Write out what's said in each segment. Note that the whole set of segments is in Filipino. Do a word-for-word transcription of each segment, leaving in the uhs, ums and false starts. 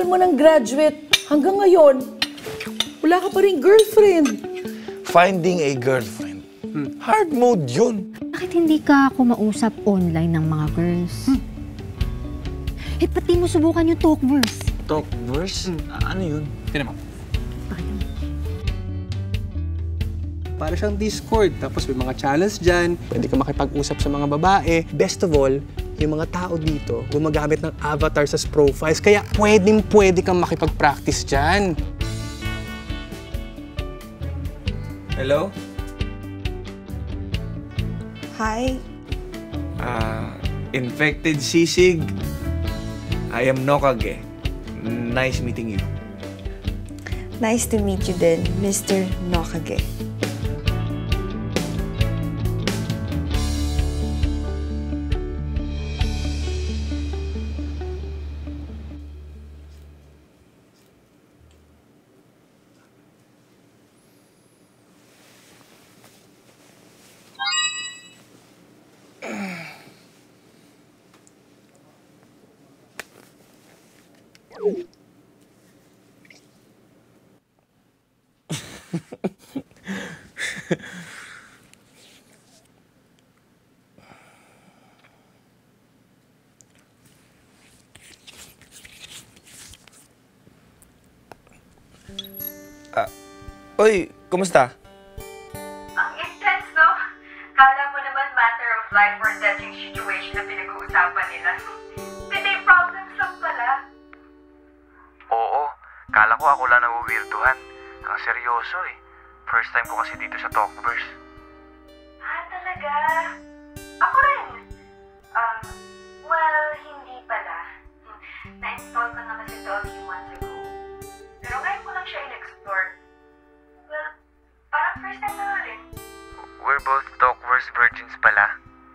tagal mo ng graduate, hanggang ngayon, wala ka pa rin girlfriend. Finding a girlfriend. Hmm. Hard mode yun. Bakit hindi ka kumausap online ng mga girls? Hmm. Eh, pati mo subukan yung Talkverse. Talkverse? Hmm. Ano yun? Tinan mo. Para siyang Discord. Tapos may mga channels dyan. Pwede ka makipag-usap sa mga babae. Best of all, yung mga tao dito gumagamit ng avatars as profiles. Kaya pwedeng-pwede kang makipag-practice dyan. Hello? Hi. Uh, infected sisig. I am Nokage. Nice meeting you. Nice to meet you din, Mister Nokage. Ah, oy, kumusta? Ang intense, no? Kala mo naman matter of life or death yung situation na pinag-uusapan nila. Today problems lang pala. Oo, kala ko ako lang nawiwirduhan. Ang seryoso eh. First time ko kasi dito sa Talkverse. Ah, talaga? Ako rin. Um, well, hindi pala. Na-install ko na kasi ito a few months ago. Pero ngayon ko lang siya in-explore. Well, parang first time na rin. We're both Talkverse virgins pala.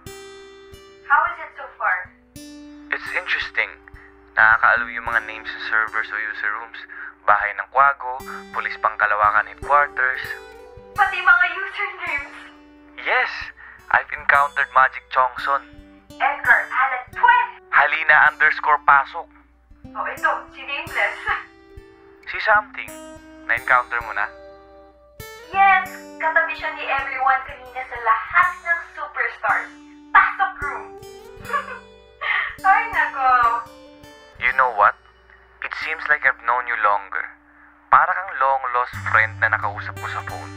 How is it so far? It's interesting. Nakakaalaw yung mga names sa servers o user rooms. Bahay ng Kwago, Pulis Pangkalawakan Headquarters. Pati mga usernames. Yes! I've encountered Magic Chongson. Edgar Allan Poe. Halina underscore Pasok. Oh, ito, si Nameless. Si Something. Na-encounter mo na? Yes! Katabi siya ni everyone kanina sa lahat ng superstars. Pasok room. Ay, nako. You know what? It seems like I've known you longer. Para kang long-lost friend na nakausap ko sa phone.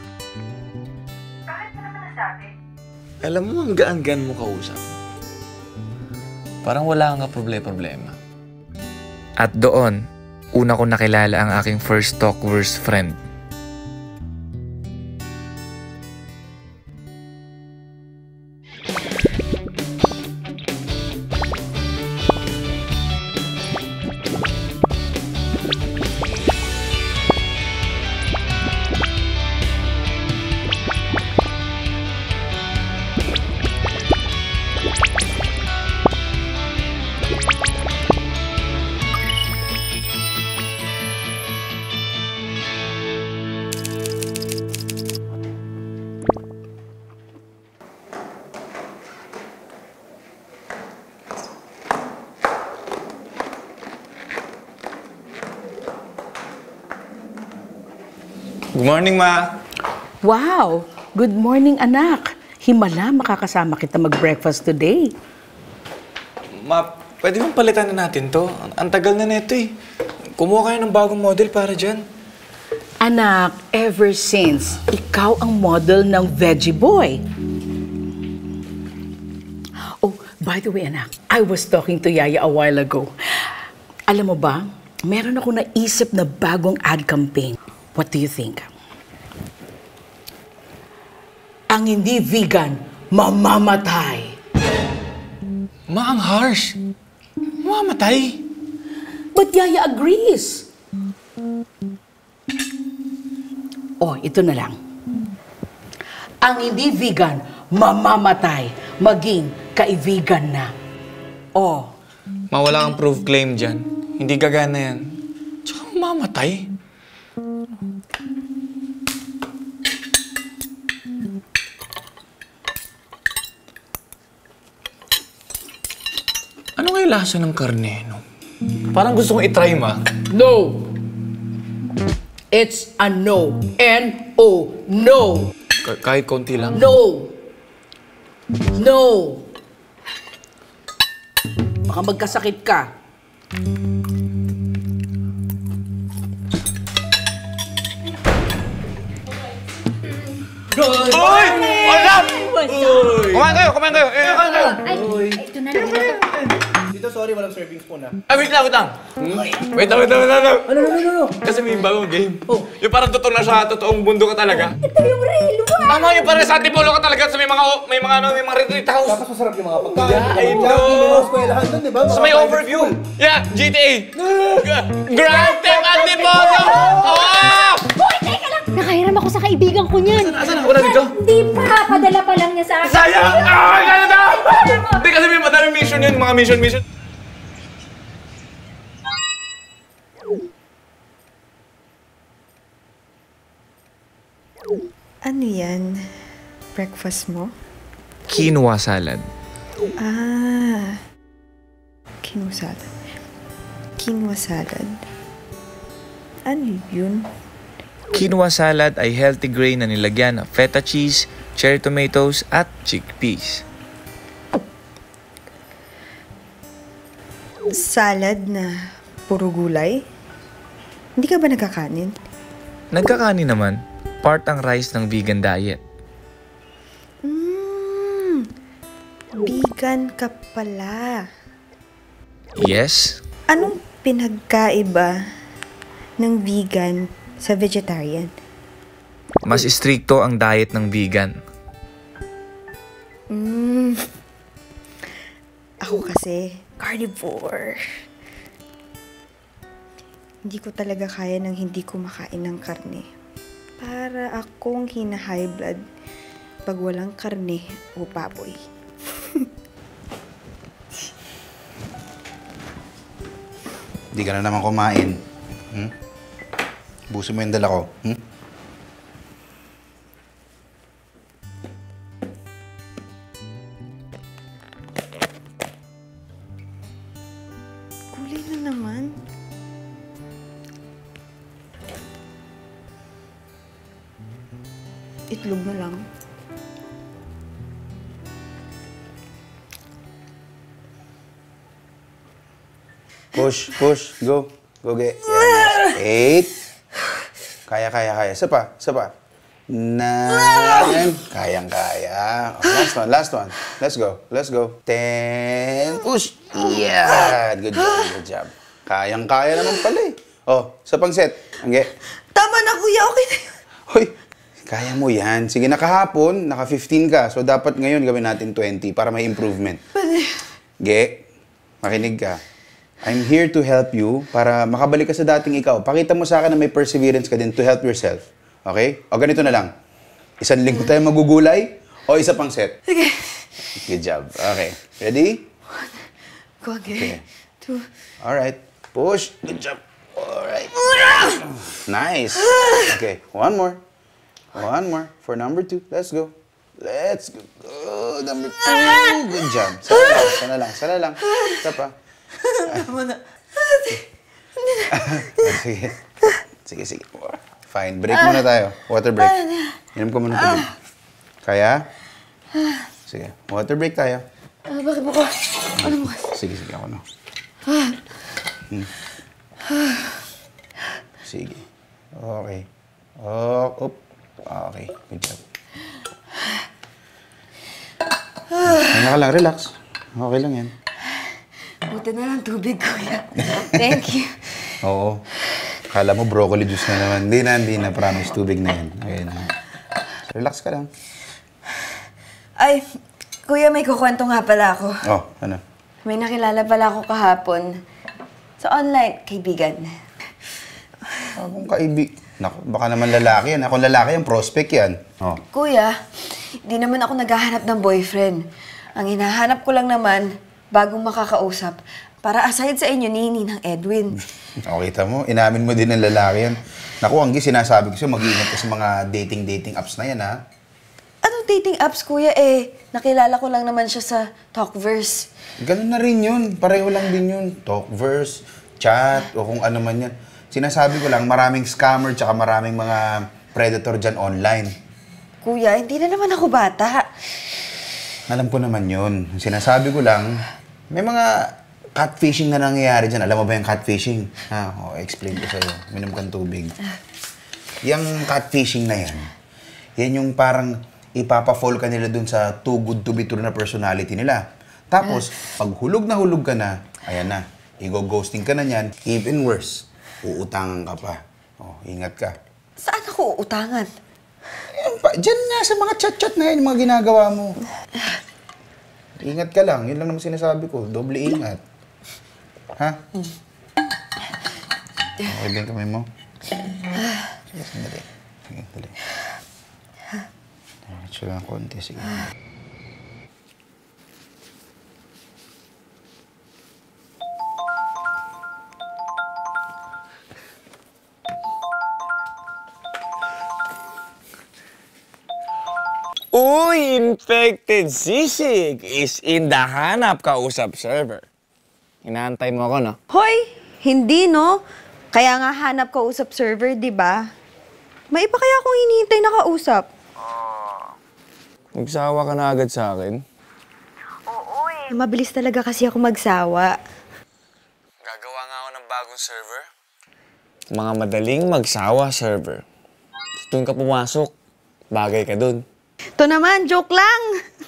Bakit mo naman nasabi? Alam mo, ang gaan-gaan mo kausap. Parang wala kang problema-problema. At doon, una ko nakilala ang aking first Talkverse friend. Good morning, Ma. Wow! Good morning, anak. Himala, makakasama kita mag-breakfast today. Ma, pwede bang palitan na natin to? Ang tagal na nito eh. Kumuha kayo ng bagong model para dyan. Anak, ever since, ikaw ang model ng Veggie Boy. Oh, by the way, anak, I was talking to Yaya a while ago. Alam mo ba, meron ako naisip na bagong ad campaign. What do you think? Ang hindi vegan, mamamatay. Ma, ang harsh. Mamamatay. But Yaya agrees. Oh, ito na lang. Ang hindi vegan, mamamatay. Maging kaibigan na. Oh. Ma, wala kang proof claim dyan. Hindi gagana yan. Tsaka mamamatay. Ano kaya lasa ng karne, no? Parang gusto kong itry, Ma. No. It's a no. N O. No. Ka- kahit konti lang. No. No. Baka magkasakit ka. Uy! Wala! Kumain kayo, kumain kayo. Eh, kumain kayo. Ay, ito na lang. Dito, sorry, walang serving spoon ha. Ah, wait lang, wait lang. Wait lang, wait lang, wait lang. Ano, ano, ano, ano? Kasi may bagong game. Oh. Yung parang totoo na sa totoong mundo ka talaga. Ito yung real one. Tama yung parang sa Antipolo ka talaga sa may mga, may mga, ano, may mga retreat house. Tapos masarap yung mga pagkain. Yeah, I know. May mga eskwelahan doon, di ba? So may overview. Yeah, G T A. Grand Theft Antipolo! Oh! Hoy, teka lang! Nakahiram ako sa kaibigan ko niyan. Asan ako na dito? Hindi pa. Padala pa lang niya sa akin. Sayang! Ah, gano'n na! Hindi kasi may madaming mission yun, mga mission, mission. Ano yan? Breakfast mo? Quinoa salad. Ah. Quinoa salad. Quinoa salad. Ano yun? Quinoa salad ay healthy grain na nilagyan ng feta cheese, cherry tomatoes at chickpeas. Salad na puro gulay? Hindi ka ba nagkakanin? Nagkakanin naman, part ang rice ng vegan diet. Mmm. Vegan ka pala. Yes, Anong pinagkaiba ng vegan sa vegetarian? mas istrikto ang diet ng vegan. Mm. Ako kasi, carnivore. Hindi ko talaga kaya ng hindi kumakain ng karne. Para akong hina-high blood pag walang karne o baboy. Hindi ka na naman kumain. Hmm? Buso mo yung dala ko. Hmm? Kulay na naman. Itlog na lang. Push, push, go. Go, get. Yan. Eight. Kaya, kaya, kaya. Isa pa, isa pa. Nine. Kayang, kaya. Okay, last one, last one. Let's go, let's go. Ten. Push. Yeah. Good job, good job. Kayang, kaya naman pala eh. Oh, isa pang set. Angge. Tama na, kuya. Okay na yun. Hoy, kaya mo yan. Sige, nakahapon, naka fifteen ka. So, dapat ngayon gawin natin twenty para may improvement. Pwede. Ge, makinig ka. I'm here to help you para makabalik ka sa dating ikaw. Pakita mo sa akin na may perseverance ka din to help yourself. Okay? O ganito na lang. Isang linggo tayo magugulay o isa pang set? Sige. Good job. Okay. Ready? One. Go again. Okay. Two. Alright. Push. Good job. Alright. Nice. Okay. One more. One more. For number two. Let's go. Let's go. Go. Number two. Good job. Sana lang. Sana lang. Sana lang. Isa pa. Tama na. Sige. Sige, sige. Fine. Break muna tayo. Water break. Inom ko muna tubig. Kaya? Sige. Water break tayo. Ah, bakit mo ko? Ano mo? Sige, sige. Ako na. Hmm. Sige. Okay. Oh, up. Okay. Good job. Kanya ka lang. Relax. Okay lang yan. Buti na lang tubig, kuya. Thank you. Oo. Kala mo broccoli juice na naman. Hindi na, hindi na. Promise, tubig na yan. Okay na. Relax ka lang. Ay, kuya, may kukwento nga pala ako. Oh, ano? May nakilala pala ako kahapon. Sa online, kaibigan. Akong kaibig. Naku, baka naman lalaki yan. Akong lalaki yan, prospect yan. Oh. Kuya, di naman ako naghahanap ng boyfriend. Ang hinahanap ko lang naman, bagong makakausap, para aside sa inyo ni Ninang Edwin. O, kita mo, inamin mo din ng lalaki yan. Naku, Anggi, sinasabi ko sa'yo, mag-iingat ka sa mga dating-dating apps na yan, ha? Anong dating apps, kuya? Eh, nakilala ko lang naman siya sa Talkverse. Ganun na rin yun. Pareho lang din yun. Talkverse, chat, o kung ano man yan. Sinasabi ko lang, maraming scammer tsaka maraming mga predator dyan online. Kuya, hindi na naman ako bata. Alam ko naman yun. Sinasabi ko lang, may mga catfishing na nangyayari dyan. Alam mo ba yung catfishing? Ha, o, explain ko sa'yo. Minom kang tubig. Yung catfishing na yan, yan yung parang ipapa-fall ka nila dun sa too good to be true na personality nila. Tapos, pag hulog na hulog ka na, ayan na, i-go-ghosting ka na niyan. Even worse, uutangan ka pa. O, ingat ka. Saan ako uutangan? Ayan pa, dyan nga sa mga chat-chat na yan, yung mga ginagawa mo. Ingat ka lang. Yun lang naman sinasabi ko. Doble ingat. Ha? Okay ba yung kamay mo? Sige, sandali. Sige, dali. Diretso lang konti. Sige. Uy! Infected sisig is in the hanap kausap server. Inaantay mo ako, no? Hoy! Hindi, no? Kaya nga hanap ka usap server, di ba? May iba kaya akong hinihintay na kausap? Magsawa ka na agad sa akin. Oo eh. Mabilis talaga kasi ako magsawa. Gagawa nga ako ng bagong server. Mga madaling magsawa server. Doon ka pumasok. Bagay ka doon. Ito naman, joke lang!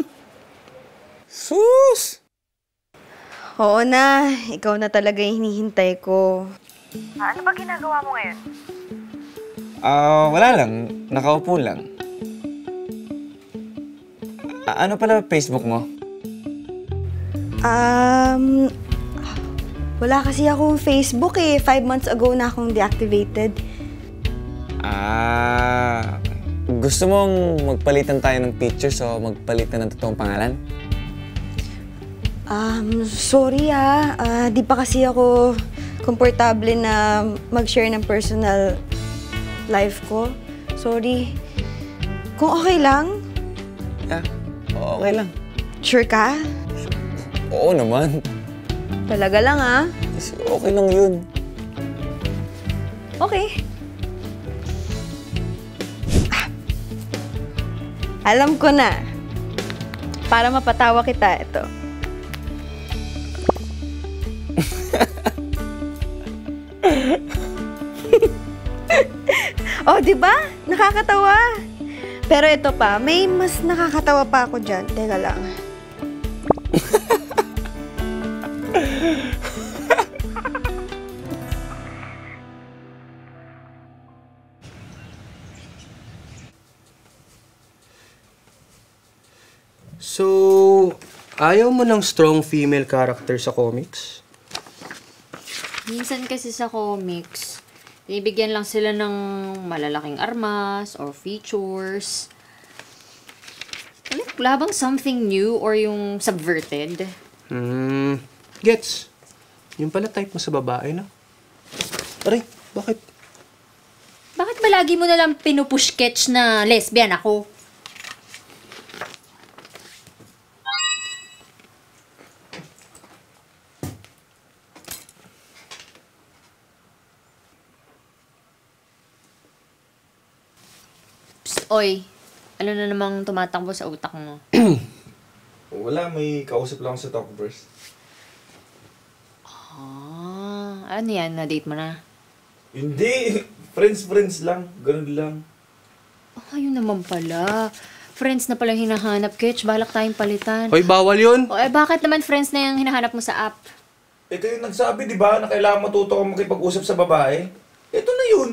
Sus! Oo na, ikaw na talaga yung hinihintay ko. Ah, ano ba ginagawa mo ngayon? Ah, wala lang. Nakaupo lang. Ah, ano pala Facebook mo? Um, wala kasi akong Facebook eh. Five months ago na akong deactivated. Ah, gusto mong magpalitan tayo ng pictures o magpalitan ng totoong pangalan? Um, sorry ah. Ah, di pa kasi ako komportable na mag-share ng personal life ko. Sorry. Kung okay lang? Ah, okay lang. Sure ka? Oo naman. Talaga lang ah. Okay lang yun. Okay. Ah. Alam ko na. Para mapatawa kita, ito. Oh, di ba? Nakakatawa. Pero ito pa, may mas nakakatawa pa ako dyan. Teka lang. So, ayaw mo ng strong female character sa comics? Minsan kasi sa comics, binibigyan lang sila ng malalaking armas or features. Like, wala bang something new or yung subverted? Hmm, gets. Yung pala type mo sa babae, no? Aray, bakit? Bakit ba lagi mo nalang pinupush sketch na lesbian ako? Oy, ano na namang tumatakbo sa utak mo? Wala, may kausap lang sa Talkverse. Ah, ano yan? Na-date mo na? Hindi! Friends-friends lang. Ganun lang. Oh, ayun naman pala. Friends na palang hinahanap, Ketch. Balak tayong palitan. Hoy, bawal yun! O, eh, bakit naman friends na yung hinahanap mo sa app? Eh, kayo nagsabi, di ba, na kailangan matuto kang makipag-usap sa babae? Ito na yun.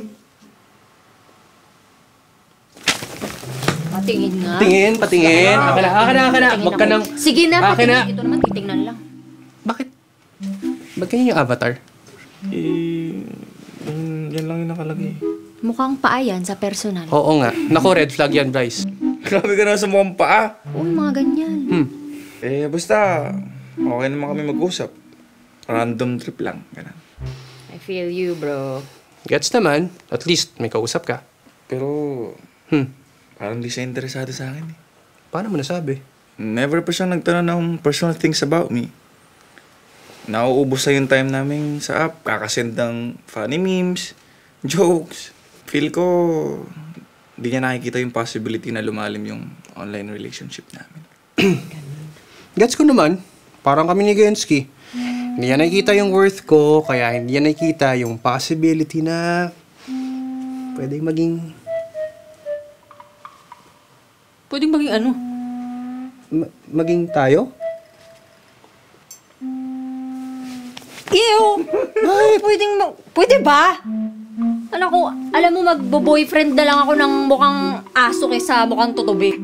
Patingin nga. Patingin, patingin. Aka na, aka na, aka na. Patingin Huwag ka ako. nang... Sige na, Akin patingin. na. Ito naman, titingnan lang. Bakit? Ba't ganyan yung avatar? Eh, yan, yan lang yung nakalagay. Mukhang paa yan sa personal. Oo nga. Naku, red flag yan, Bryce. Grabe ka na sa mukhang paa. Uy, mga ganyan. Hmm. Eh, basta, okay naman kami mag-usap. Random trip lang. Ganun. I feel you, bro. Gets naman. At least may kausap ka. Pero, Hmm. parang di siya interesado sa akin eh. Paano mo nasabi? Never pa siya nagtanong ng personal things about me. nauubos na yung time namin sa app. Kakasend ng funny memes, jokes. Feel ko, di niya nakikita yung possibility na lumalim yung online relationship namin. Gets ko naman. Parang kami ni Gensky. Hindi niya nakikita yung worth ko, kaya hindi niya nakikita yung possibility na pwedeng maging... Pwedeng maging ano? ma- maging tayo? Ew! Pwedeng ma- Pwede ba? Alam ko, alam mo, magbo-boyfriend na lang ako ng mukhang aso kaysa mukhang tutubi.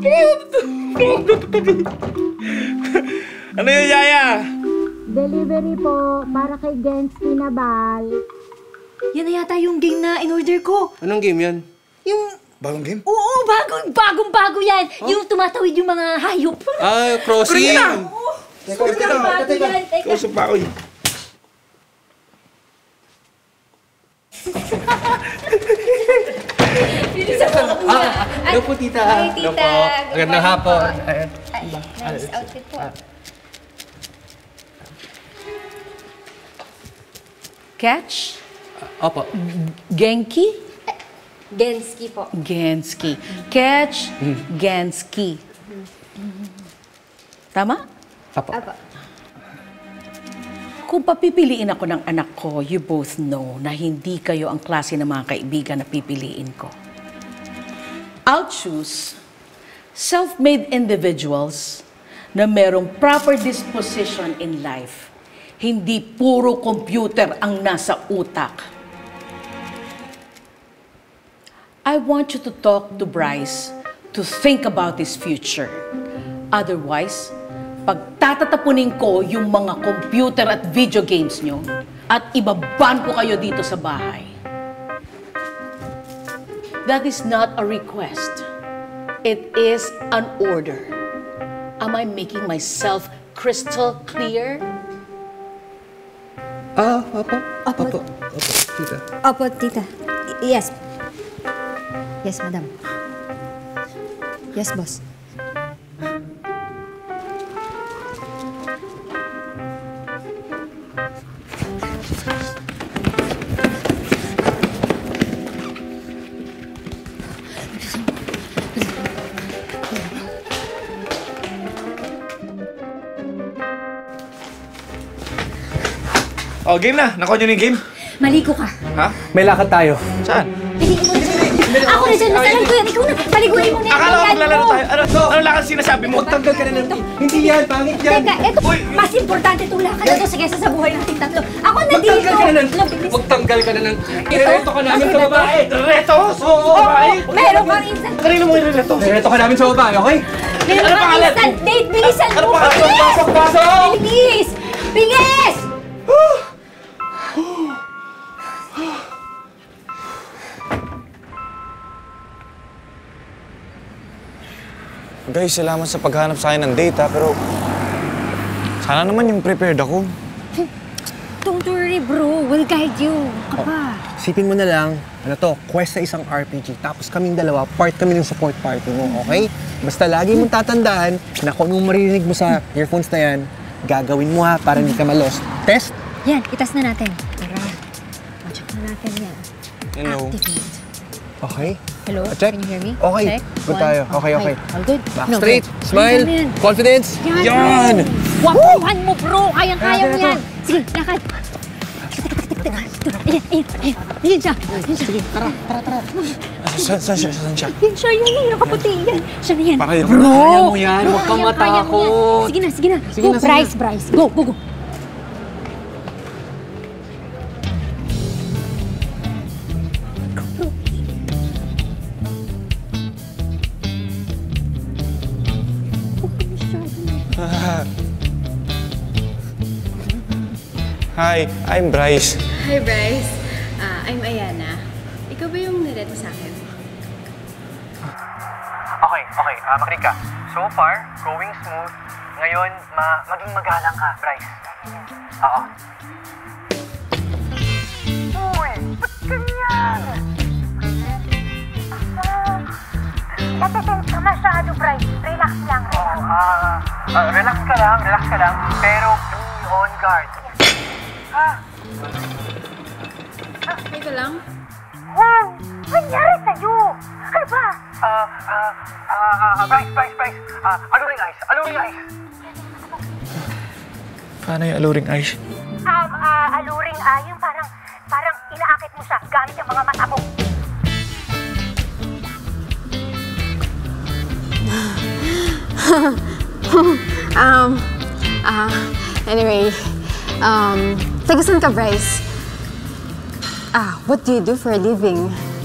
Ano yun, Yaya? Delivery po, para kay Gensky na bal. Yan na yata yung game na in-order ko. Anong game yan? Yung... Bagong game? Oo, bagong, bagong bago yan. Yung tumatawid yung mga hayop. Ah, crossing! Oo, sobrang bago yan. Teka. Kausap pa ako eh. Bilisan mo ako muna. Hello po, tita. Hi, tita. Hello po. Magandang hapon. Ayan. Ay, nice outfit po. Catch? Opo. Genki? Gensky po. Gensky. Catch, Gensky. Tama? Opo. Apa. Kung papipiliin ako ng anak ko, you both know na hindi kayo ang klase ng mga kaibigan na pipiliin ko. I'll choose self-made individuals na merong proper disposition in life. Hindi puro computer ang nasa utak. I want you to talk to Bryce to think about his future. Otherwise, pagtatatapunin ko yung mga computer at video games nyo at ibaban ko kayo dito sa bahay. That is not a request. It is an order. Am I making myself crystal clear? Ah, opo. Opo. Opo. Opo, tita. Opo, tita. Y- yes. Yes, madam. Yes, boss. Oh, game na. Nakuha niyo na yung game? Maligo ka. Ha? May lakad tayo. Saan? Piliin mo na dyan. Ako na dyan. Masalan ko yan. Ikaw na. Paliguin mo na yan. Akala ko Yan maglalaro mo. tayo. Ano? Ano lakad sinasabi mo? Magtanggal ka na ng... Hindi yan, pangit yan. Teka, eto. Uy! Mas importante itong lakad na to sa kesa sa buhay natin tatlo. Ako na dito. Magtanggal ka na ng... Mabilis. Magtanggal ka na ng... Ireto ka namin sa babae. Retos? Oo, babae. Meron kang instant. Kanino mo iretos? Ireto ka namin sa babae, okay? Meron Ano kang pangalan? instant date. Bilisan Ano mo. pangalan? Bilis! Pasok, pasok! Bilis! Bilis! Guys, salamat sa paghanap sa akin ng date ha, pero sana naman yung prepared ako. Don't worry, bro. We'll guide you. Kapa. Sipin mo na lang, ano to, quest sa isang R P G, tapos kaming dalawa, part kami ng support party mo, okay? Basta lagi mong tatandaan na kung anong maririnig mo sa earphones na yan, gagawin mo ha, para hindi ka ma-lost. Test? Yan, itas na natin. Tara. Ma-check na natin yan. Hello. Activate. Okay. Hello? Check. Can you hear me? Okay. Check. Good One. tayo. Okay, okay. All good? Back No, straight, good. smile, Yan, yan. confidence. Yan! Yan! Wapuhan mo, bro! Kayang-kaya mo Yan, yan! Sige, lakad! Ayan, ayan, ayan. Ayan siya. Ayan siya. Sige, tara, tara, tara. Saan, saan siya? Saan siya? Yan siya, yan, yan. Nakaputi yan. Siya na yan. Para yun. Bro! Kaya mo yan, Bro, huwag kang kayang-kaya mo yan. matakot. Sige na, sige na. Sige Go, na, sige Bryce, na. Bryce. Go, go, go. Hi, I'm Bryce. Hi, Bryce. Ah, I'm Ayana. Ikaw ba yung nireto sa akin? Okay, okay. Ah, makinig ka. So far, going smooth. Ngayon, ma maging magalang ka, Bryce. Oo. Uy, ba't ganyan? Natitin ka masyado, Bryce. Relax lang, relax. Ah, ah, relax ka lang, relax ka lang. Pero be on guard. Ah! Teka lang. Wow! Nangyari sa'yo? Ano ba? Ah, ah, ah, ah, Bryce, Bryce, Bryce. Ah, alluring eyes, alluring eyes. Paano yung alluring eyes? Um, ah, aluring ah, yung parang, parang inaakit mo siya gamit yung mga mata mo. um, ah, anyway, um, taga saan ka, Bryce? Ah, what do you do for a living?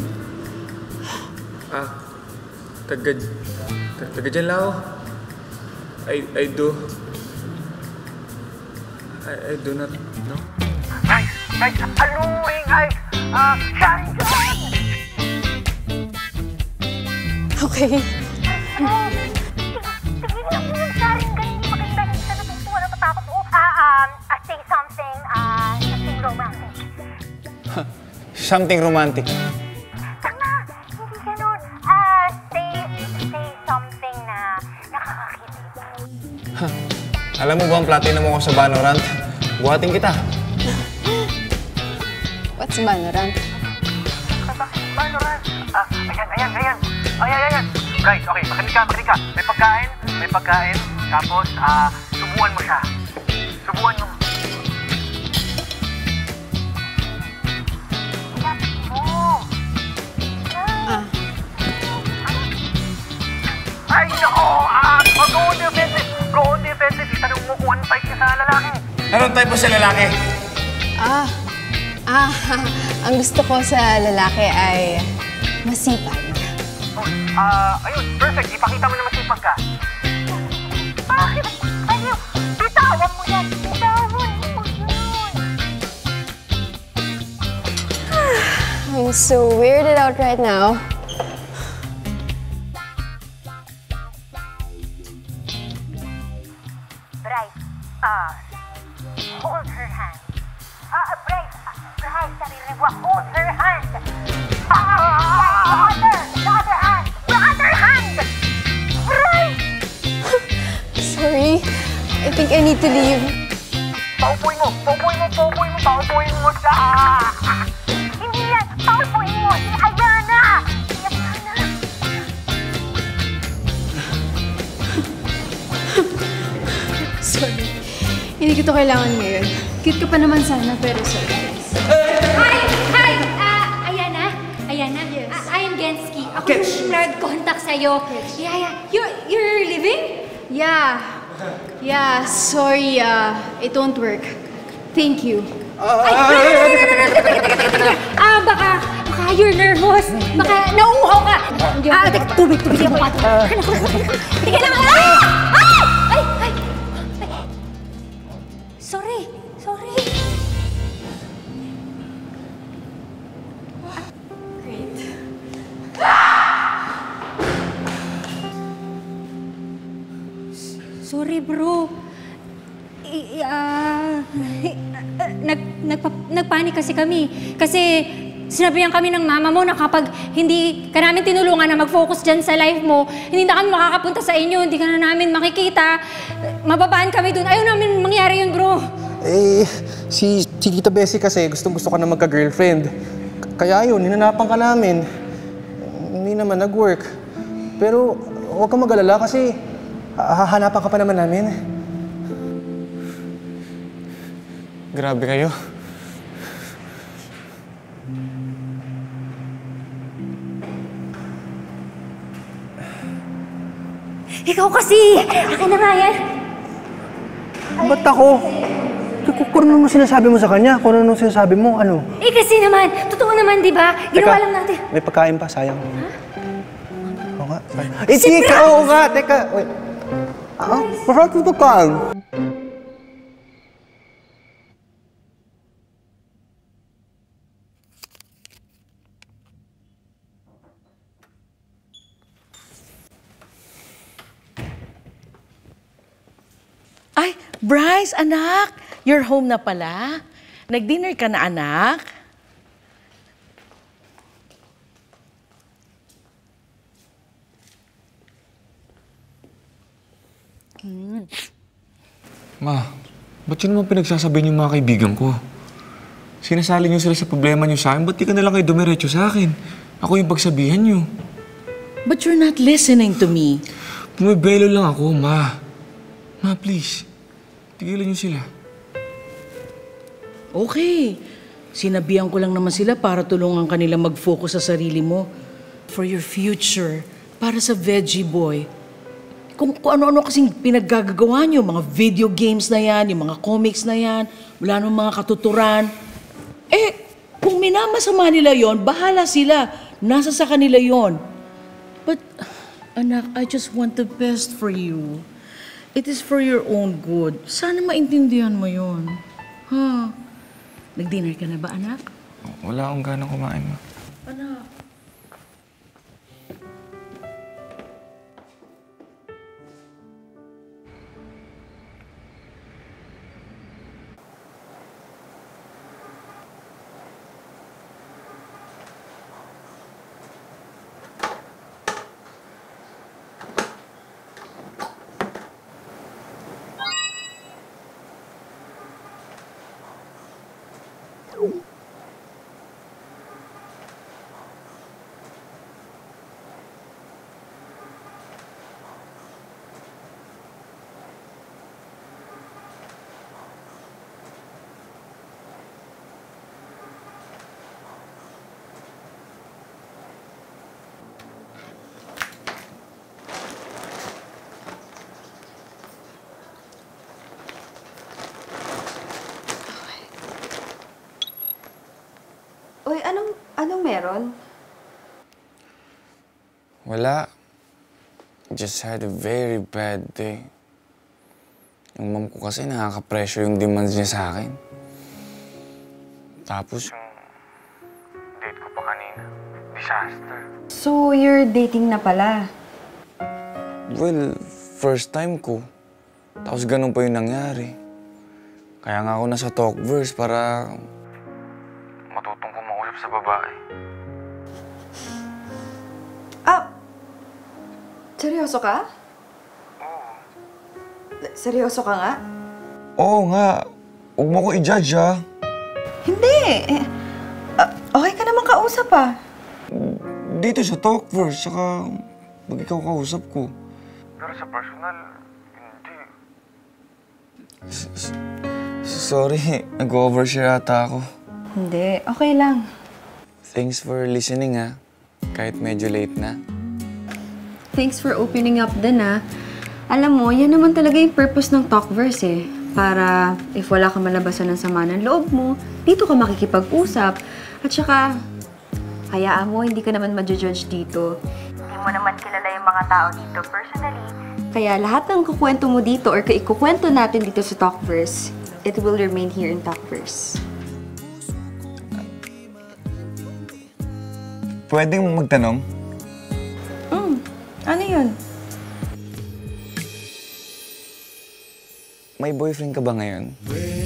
Ah, taga... Taga dyan lang ako. I, I do... I, I do not know. Bryce, Bryce, alluring eyes. Ah, Sharon John! Okay. Tigil lang mo yung saring ganyan, hindi maganda, hindi ka natutuwa na tatakot mo. Ah, um, ah, say something, ah, something romantic. Something romantic. Tama, hindi ganun. Ah, say, say something na nakakakilig. Alam mo ba ang platinum mo ko sa Valorant? Buhatin kita. What's Valorant? Valorant. Ah, ayan, ayan, ayan. Ayan, ayan. Bryce, okay, makinig ka, makinig ka. May pagkain, may pagkain. Tapos, ah, subuan mo siya. Subuan mo. Ay, nako! Ah, oh, go on the offensive! Go on the offensive! Itanong mo kung anong type niya sa lalaki. Anong type mo sa lalaki? Ah, ah, ang gusto ko sa lalaki ay masipag. Oh, ah, ayun, perfect. Ipakita mo na masipag ka. Bakit? Ano? Bitawan mo yan! Bitawan mo yun! I'm so weirded out right now. Bryce, ah, hold her hand. Ah, Bryce, ah, Bryce, sarili mo, hold her hand. Ah, the other, the other hand, the other hand. Bryce! Sorry, I think I need to leave. Paupuin mo! Paupuin mo! Paupuin mo! Paupuin mo siya! Hindi yan, paupuin mo si Ayana. Si Ayana. Sorry, hindi ko to kailangan ngayon. Cute ka pa naman sana, pero sorry guys. Hi! Hi! Ah, Ayana? Ayana? Yes. I am Gensky. Ako yung nag-contact sa'yo. Yeah, yeah. You're, you're living? Yeah. Yeah, sorry, uh, it won't work. Thank you. Ah, baka, baka you're nervous. Baka nauuhaw ka. Ah, teka, tubig, tubig ako. Tingnan lang. Ah! Ah! Ay, ay. Sorry, sorry. Great. Sorry, bro. I, ah, nag, nagpa, nagpanik kasi kami. Kasi sinabihan kami ng mama mo na kapag hindi ka namin tinulungan na mag-focus dyan sa life mo, hindi na kami makakapunta sa inyo, hindi ka na namin makikita, mababaan kami dun. Ayaw namin mangyari yun, bro. Eh, si, si Tita Bessie kasi gustong-gusto ka na magka-girlfriend. Kaya yun, ninanapan ka namin. Hindi naman nag-work. Pero huwag kang mag-alala kasi hahanapan ka pa naman namin. Grabe kayo. Ikaw kasi! Akin na nga yan! Ba't ako? Kung ano sinasabi mo sa kanya? Kung ano sinasabi mo, ano? Eh kasi naman, totoo naman, di ba? Ginawa lang natin. May pagkain pa, sayang. Huh? Oo nga, sayang. Eh, tika! Oo nga, teka! Wait. Ah, masarap yung pagkain. Ay, Bryce, anak! You're home na pala. Nag-dinner ka na, anak? Ma, ba't yun naman pinagsasabihin yung mga kaibigan ko? Sinasali niyo sila sa problema niyo sa akin. Ba't di ka na lang kayo dumiretso sa akin? Ako yung pagsabihan niyo. But you're not listening to me. Bumibelo lang ako, Ma. Ma, please. Tigilan niyo sila. Okay. Sinabihan ko lang naman sila para tulungan kanila mag-focus sa sarili mo. For your future. Para sa veggie boy. Kung, kung ano-ano kasing pinaggagawa niyo, mga video games na yan, yung mga comics na yan, wala nang mga katuturan. Eh, kung minamasama nila yon, bahala sila. Nasa sa kanila yon. But, anak, I just want the best for you. It is for your own good. Sana maintindihan mo yon. Ha? Nag-dinner ka na ba, anak? Wala akong ganang kumain, Ma. Anak. Uy, anong, anong meron? Wala. Just had a very bad day. Yung mom ko kasi nakaka-pressure yung demands niya sa akin. Tapos yung date ko pa kanina, disaster. So, you're dating na pala? Well, first time ko. Tapos ganun pa yung nangyari. Kaya nga ako nasa Talkverse para matutong kumausap sa babae. Ah! Seryoso ka? Oo. Seryoso ka nga? Oo nga. Huwag mo ko i-judge, ha? Hindi. Eh, ah, okay ka naman kausap, ah. Dito sa Talkverse, saka pag ikaw kausap ko. Pero sa personal, hindi. S- s- sorry, nag-overshare ata ako. Hindi, okay lang. Thanks for listening, ha? Kahit medyo late na. Thanks for opening up din, ah. Alam mo, yan naman talaga yung purpose ng Talkverse, eh. Para if wala ka malabasan ng sama ng loob mo, dito ka makikipag-usap. At saka, hayaan mo, hindi ka naman ma-judge dito. Hindi mo naman kilala yung mga tao dito personally. Kaya lahat ng kukwento mo dito or ikukwento natin dito sa Talkverse, it will remain here in Talkverse. Pwedeng magtanong? Hmm, ano yun? May boyfriend ka ba ngayon?